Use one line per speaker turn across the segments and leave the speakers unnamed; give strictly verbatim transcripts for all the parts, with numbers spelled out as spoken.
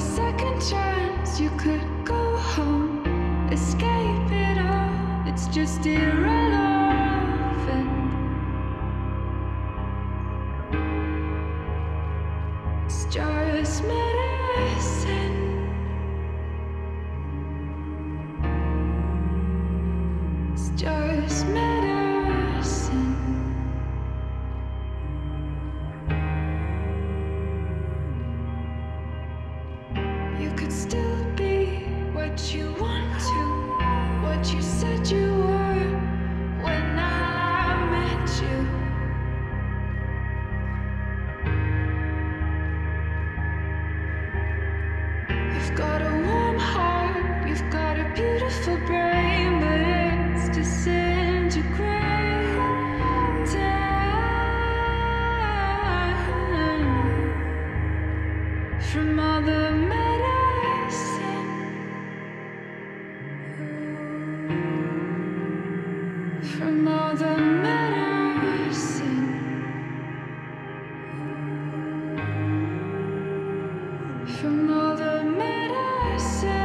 second chance, you could go home, escape it all. It's just irrelevant. It's just medicine. It's just medicine. You could still be what you want to, what you said you were when I met you. You've got a warm heart, you've got a beautiful brain, but it's disintegrating from all the medicine, from all the medicine, from all the medicine,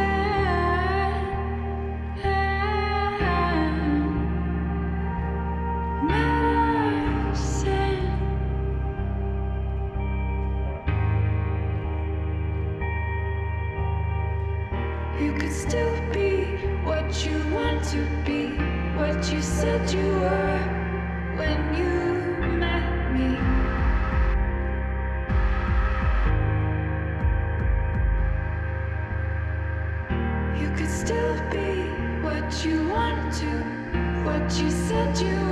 medicine. You could still be what you want to be, what you said you were when you met me. You could still be what you want to, what you said you